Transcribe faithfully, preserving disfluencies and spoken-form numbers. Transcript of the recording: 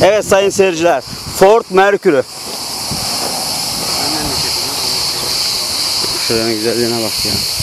Evet sayın seyirciler, Ford Mercury. Şuranın güzelliğine bak ya.